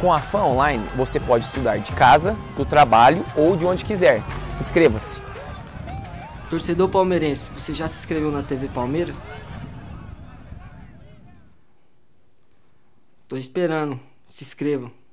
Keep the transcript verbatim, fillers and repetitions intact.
Com a Fan Online, você pode estudar de casa, do trabalho ou de onde quiser. Inscreva-se! Torcedor palmeirense, você já se inscreveu na T V Palmeiras? Tô esperando. Se inscrevam.